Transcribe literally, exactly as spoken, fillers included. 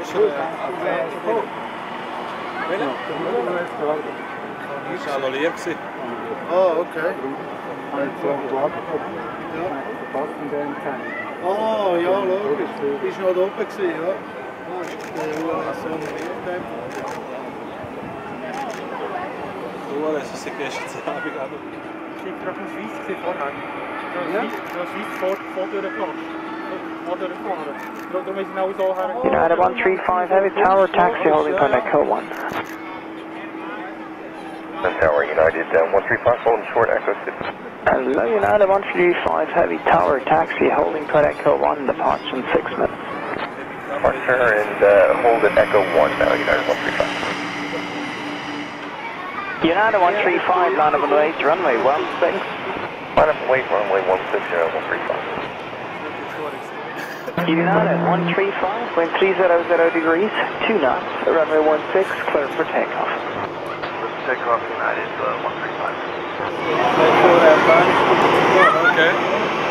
Das war noch leer. Ah, okay. Ah, ja, logisch. Ist noch da oben gewesen, ja. Ah, der U L S so noch leer. U L S ist gestern Abend auch noch. Ich war gerade noch Schweiz vorher. Ich war Schweiz vor, vor durchgefahren. Vor durchgefahren. Darum ist es auch so her. United one three five Heavy Tower, taxi holding contact code one. Tower United uh, one three five, holding short Echo six. Hello, United one three five Heavy Tower, taxi holding contact code one, departure in six minutes. Departure and uh, hold at Echo one now, United one three five. United one three five, line up and wait, runway one six. Line up and wait, runway one six, United one three five. United one three five, wind three zero zero degrees, two knots, runway one six, clear for takeoff. Takeoff United uh, one three five. Okay.